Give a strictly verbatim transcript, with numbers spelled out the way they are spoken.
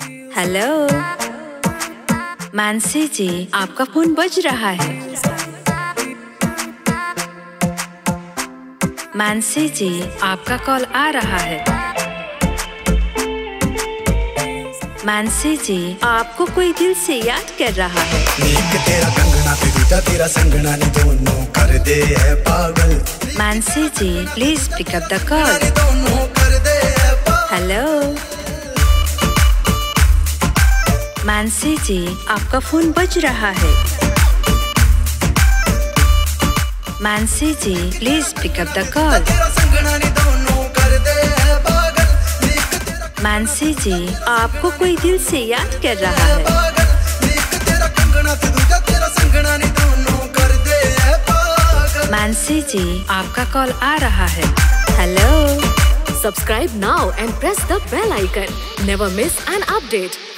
Hello Mansi ji, आपका phone बज रहा है। मानसी जी, आपका कॉल आ रहा है। मानसी जी, आपको कोई दिल से याद कर रहा है। नीक तेरा कंगना ते दूजा तेरा संगना नी दोनों कर दे है पागल। Mansi ji, please pick up the call. Hello Mansi ji, आपका फोन बज रहा है। Mansi ji, please pick up the call. Mansi ji, आपको कोई दिल से याद कर रहा है। मानसी जी, आपका कॉल आ रहा है। Hello Subscribe now and press the bell icon. Never miss an update.